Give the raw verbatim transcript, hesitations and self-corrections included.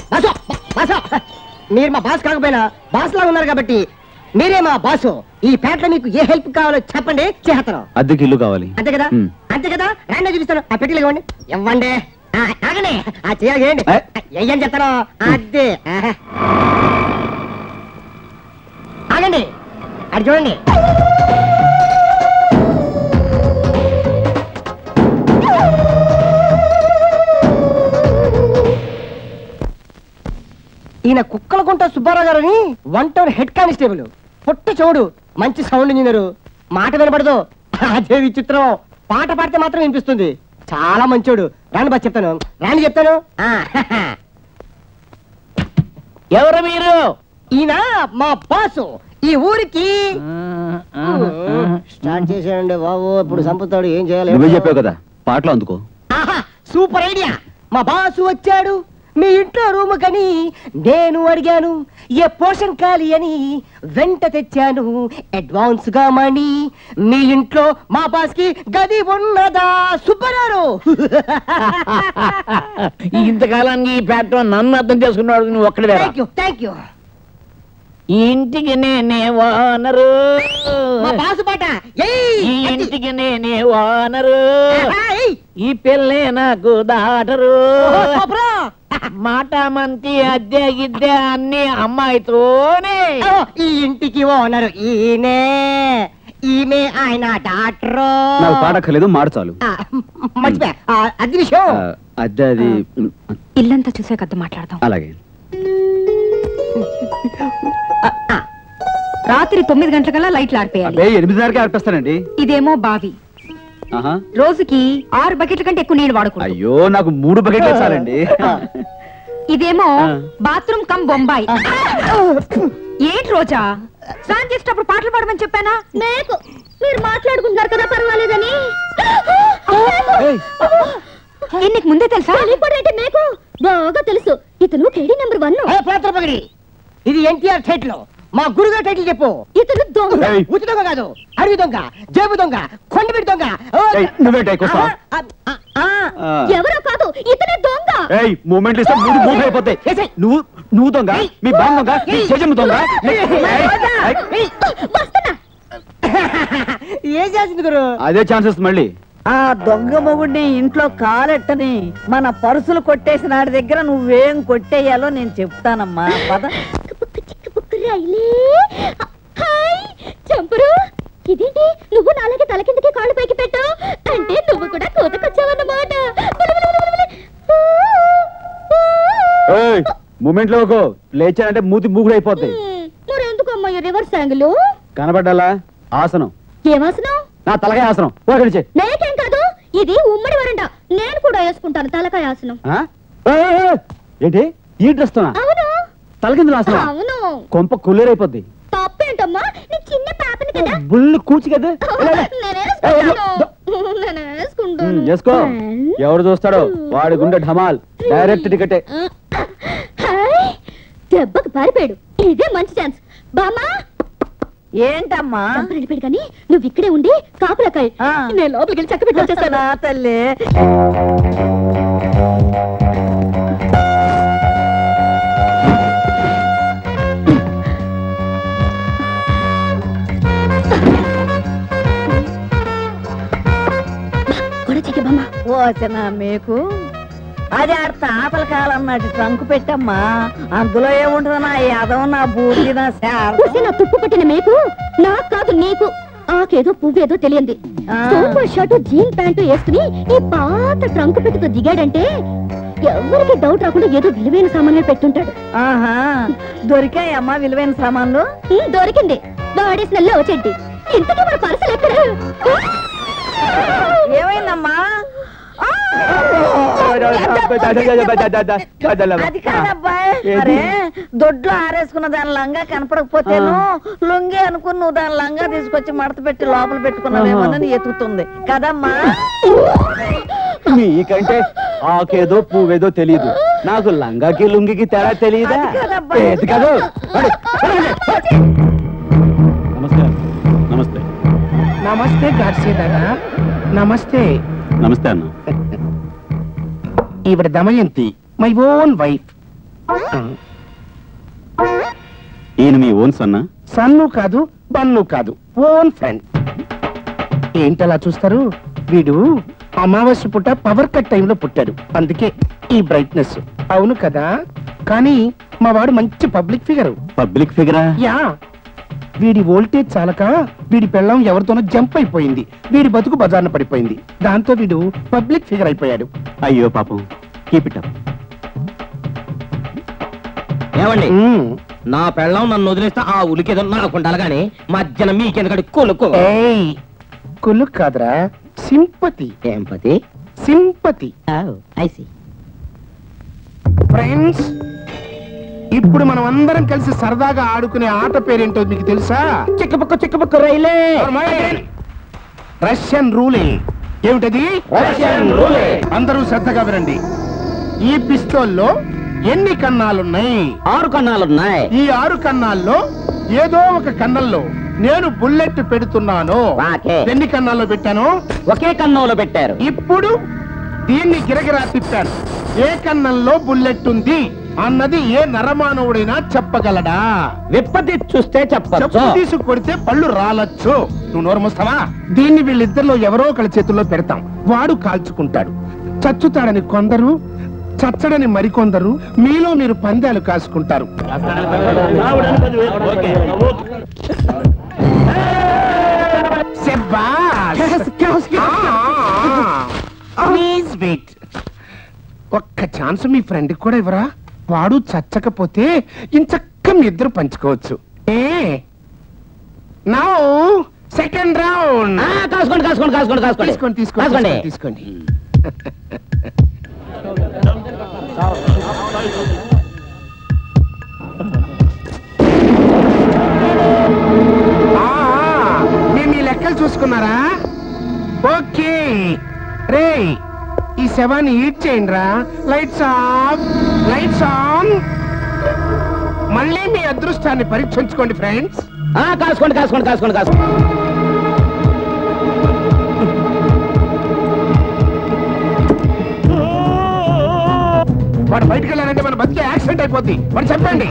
Boss boss మీరు మా boss కాకపోయినా బాస్ లాగా ఉన్నారు కాబట్టి మీరే మా బాసు. ఈ పేటలో మీకు ఏ హెల్ప్ కావాలో చెప్పండి, చేస్తాను. అద్దెకి ఇల్లు కావాలి. అంతే కదా అంతే కదా రండి చూపిస్తాను. ఆ పెట్టెలు ఇవ్వండి. ఇవ్వండి. ఆగండి. ఆ చేయాలి చేయండి. ఏం చెప్తాను. అద్దె ఆగండి. అది చూడండి. ఈయన కుక్కలకుంట సుబ్బారావు గారని వన్ టౌన్ హెడ్ కానిస్టేబుల్. పుట్ట చూడు, మంచి సౌండ్ ఇంజనీరు. మాట వినపడదు, అదే విచిత్రం. పాట పాడితే మాత్రం వినిపిస్తుంది. చాలా మంచోడు. రాండి బా చెప్తాను. రాండి చెప్తాను. ఎవరు మీరు? ఈయన మా బాసు. ఈ ఊరికి స్టార్ట్ చేసాడండి బాబు. ఇప్పుడు సంపుతాడు. ఏం చేయాలి? నువ్వే చెప్పావు కదా, పాటలు అందుకో. Super idea. మా బాసు వచ్చాడు మీ ఇంట్లో రూమ్ కని. నేను అడిగాను ఏ పోషన్ ఖాళీ అని. వెంట తెచ్చాను అడ్వాన్స్ గా మనీ. మీ ఇంట్లో మా బాస్ కి గది ఉన్నదా సుబ్బారావు? ఇంతకాలానికి ఈ పేట నన్ను అర్థం చేసుకున్నాడు నువ్వు ఒక్కడే. Thank you thank you. ఈ ఇంటికి నేనే ఓనరు. మా బాసు పాట. ఈ ఇంటికి నేనే ఓనరు. ఈ పిల్లే నాకు దాటరు. మాట మంతి అద్దె గిద్దె అన్ని అమ్మాయితోనే. ఈ ఇంటికి ఓనరు ఈయనే. ఈమె ఆయన డాక్టరు. నాకు పాడక్కర్లేదు, మార్చాలు. మర్చిపోయా అది విషయం. అద్దె అది ఇల్లంతా చూసాక అద్దె మాట్లాడదాం. అలాగే. రాత్రి తొమ్మిది గంటలకల్లా లైట్లు ఆర్పేయాలి. ఎనిమిదిన్నరకే ఆర్పేస్తానండి. ఇదేమో బావి. రోజుకి ఆరు బకెట్ల కంటే ఎక్కువ నీళ్ళు వాడుకో. అయ్యో నాకు మూడు బకెట్లు చాలండి. ఇదేమో బాత్రూమ్ కమ్ బొంబాయి. ఏంటి రోజా స్నానం చేసేటప్పుడు పాటలు పాడమని చెప్పానా? నాకు మీరు మాట్లాడుకుంటున్నారు కదా పర్వాలేదని. నీకు ముందే తెలుసా? అంటే మీకు బాగా తెలుసు. ఇతను కేడీ నెంబర్ వన్. ఇది ఎన్టీఆర్ టైటిల్. మా గురుగారు టైటిల్ చెప్పు. ఇతను దొంగ. ఉచి దొంగ కాదు, అడవి దొంగ, జేబు దొంగ, కొండబిడి దొంగ. ఎవరో కాదు, ఇతనే దొంగ. మూమెంట్ ఇస్తే మూడు మూవ్ అయిపోతాయి. నువ్వు నువ్వు దొంగ, మీ బామ్మ దొంగ, మీ చెజమ్మ దొంగ. ఏం చేసింది గురు? అదే ఛాన్సెస్ మళ్ళీ. ఆ దొంగ మొగుడిని ఇంట్లో కాలెట్టని మన పరుసులు కొట్టేసిన వాడి దగ్గర నువ్వేం కొట్టేయాలో నేను చెప్తానమ్మా. పద. చంపరు, ఇదేంటి నువ్వు నాలుగే తల కిందకి కాళ్ళు పైకి పెట్టావు అంటే నువ్వు కూడా కోతకొచ్చావన్నమాట. మూమెంట్ లో లేచానంటే మూతి మూగుడు అయిపోతాయి. మరి ఎందుకు అమ్మాయి రివర్స్ యాంగిల్ కనబడ్డాలా? ఆసనం. ఏమాసనం? నా తలకాయ ఆసనం. నాకేం కాదు, ఇది ఉమ్మడి వరండా. నేను కూడా వేసుకుంటాను తలకాయ ఆసనం. ఏంటి ఈ డ్రెస్ తోనా? అవును. తలకిందులు ఆసనం? అవును. కొంప కుళ్ళేరైపోద్ది. తప్పేంటమ్మా, నేను చిన్న పాపని కదా. బుల్లు కూర్చి కదా. చేసుకో, ఎవరు చూస్తాడో వాడి గుండె ఢమాల్. డైరెక్ట్ టికెటే. దెబ్బకు పారిపోయాడు. ఇదే మంచి ఛాన్స్. బామా ఏంటమ్మా? వెళ్ళిపోయాడు కానీ నువ్వు ఇక్కడే ఉండి కాపులకాయ. నేను లోపలికి వెళ్ళి చక్క పెట్టి వచ్చేస్తాను. తల్లి ఓచనా మీకు అది ఆడ తాతల కాలం నాటి ట్రంకు పెట్టమ్మా. అందులో ఏముంటది నా యాదవ, నా బూడి, నా నా తుప్పు పట్టిన మీకు. నాకు కాదు నీకు. ఆకేదో పువ్వేదో తెలియంది. సూపర్ షర్ట్ జీన్ ప్యాంటు వేసుకుని ఈ పాత ట్రంకు పెట్టుతో దిగాడంటే ఎవరికి డౌట్ రాకుండా ఏదో విలువైన సామాన్లు పెట్టుంటాడు. ఆహా, దొరికాయమ్మా విలువైన సామాన్లు? దొరికింది. వాడేసిన లో చెడ్డి. ఇంతకీ మన పర్సలు ఎక్కడ? ఏమైందమ్మా? అది కాదబ్బాయి, అరే దొడ్లో ఆరేసుకున్న దాని లంగా కనపడకపోతేను లొంగి అనుకుని నువ్వు దాని లంగా తీసుకొచ్చి మడత పెట్టి లోపల పెట్టుకున్నావేమోనని ఎతుకుతుంది కదమ్మా. మీకంటే ఆకేదో పువ్వేదో తెలియదు, నాకు లంగాకి లుంగికి తేడా తెలియదా? నమస్తే నమస్తే నమస్తే గాడ్సే దాదా. నమస్తే. నమస్తే అన్న. ఈవిడ దమయంతి, మై ఓన్ వైఫ్. ఈయన మీ ఓన్ సన్నా? సన్ను కాదు, బన్ను కాదు, ఓన్ ఫ్రెండ్. ఏంటలా చూస్తారు? వీడు అమావాస్య పుట్ట పవర్ కట్ టైంలో పుట్టాడు, అందుకే ఈ బ్రైట్నెస్. అవును కదా, కానీ మా వాడు మంచి పబ్లిక్ ఫిగర్. పబ్లిక్ ఫిగరా? యా. వీడి వోల్టేజ్ చాలక వీడి పెళ్ళం ఎవరితోనో జంప్ అయిపోయింది, వీడి బతుకు బజార్న పడిపోయింది. దాంతో వీడు పబ్లిక్ ఫిగర్ అయిపోయాడు. అయ్యో పాపం. Keep it up. ఏమండి, మ్మ్. నా పెళ్ళం నన్ను వదిలేస్తే ఆ ఉలికేదో నాకుండాలి కానీ మధ్యన మీకెందుకంటే కొలుకో. ఏయ్, కులు కాదురా, సింపతి. ఏం పతి? సింపతి. ఐసి. ఫ్రెండ్స్, ఇప్పుడు మనం అందరం కలిసి సరదాగా ఆడుకునే ఆట పేరేంటో మీకు తెలుసా? చిక్కబుక్క చిక్కబుక్క రైలే. రష్యన్ రూలే. ఏమిటది? రష్యన్ రూలే. అందరూ శ్రద్ధగా వినండి. ఈ పిస్తోల్లో ఎన్ని కన్నాలున్నాయి? ఆరు కన్నాలున్నాయి. ఈ ఆరు కన్నాల్లో ఏదో ఒక కన్నంలో నేను బుల్లెట్ పెడుతున్నాను. వాకే. ఎన్ని కన్నాల్లో పెట్టాను? ఒకే కన్నంలో పెట్టారు. ఇప్పుడు దీన్ని గిరగిరా తిప్పాను. ఏ కన్నంలో బుల్లెట్ ఉంది అన్నది ఏ నరమానవుడైనా చెప్పగలడా? విప్పతి చూస్తే చెప్పచ్చు. చెప్పు తీసి కొడితే పళ్ళు రాలచ్చు. నువ్వు నోరు మూస్తావా? దీన్ని వీళ్ళిద్దరిలో ఎవరో ఒకళ్ళ చేతుల్లో పెడతాం. వాడు కాల్చుకుంటాడు. చచ్చుతాడని కొందరు, చచ్చడని మరికొందరు. మీలో మీరు పందాలు కాసుకుంటారు. Please wait. ఒక్క ఛాన్స్ మీ ఫ్రెండ్ కూడా ఇవ్వరా? వాడు చచ్చకపోతే ఇంచక్క మీ ఇద్దరు పంచుకోవచ్చు. ఏ నౌ సెకండ్ రౌండ్. కాసుకోండి కాసుకోండి కాసుకోండి కాసుకోండి తీసుకోండి తీసుకోండి కాసుకోండి. తీసుకోండి. ఆ, మేము ఈ లెక్కలు చూసుకున్నారా? ఓకే రే, ఈ శవాన్ని హీట్ చేయండి రా. Lights off, lights on. మళ్ళీ మీ అదృష్టాన్ని పరీక్షించుకోండి ఫ్రెండ్స్. కాసుకోండి కాసుకోండి కాసుకోండి కాసుకోండి. వాడు బయటకు వెళ్ళారంటే మన బతికే యాక్సిడెంట్ అయిపోద్ది. వాడు చెప్పండి.